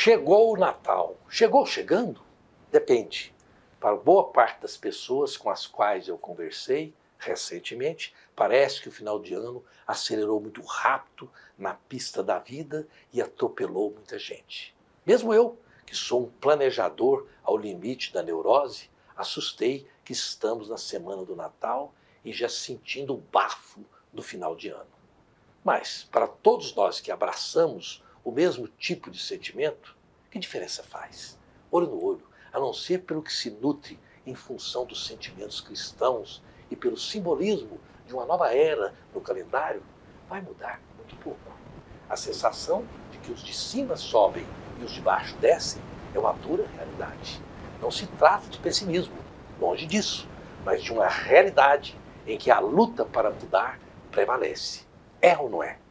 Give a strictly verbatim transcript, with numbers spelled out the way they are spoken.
Chegou o Natal. Chegou chegando? Depende. Para boa parte das pessoas com as quais eu conversei recentemente, parece que o final de ano acelerou muito rápido na pista da vida e atropelou muita gente. Mesmo eu, que sou um planejador ao limite da neurose, assustei que estamos na semana do Natal e já sentindo o bafo do final de ano. Mas, para todos nós que abraçamos o mesmo tipo de sentimento, que diferença faz? Olho no olho, a não ser pelo que se nutre em função dos sentimentos cristãos e pelo simbolismo de uma nova era no calendário, vai mudar muito pouco. A sensação de que os de cima sobem e os de baixo descem é uma dura realidade. Não se trata de pessimismo, longe disso, mas de uma realidade em que a luta para mudar prevalece. É ou não é?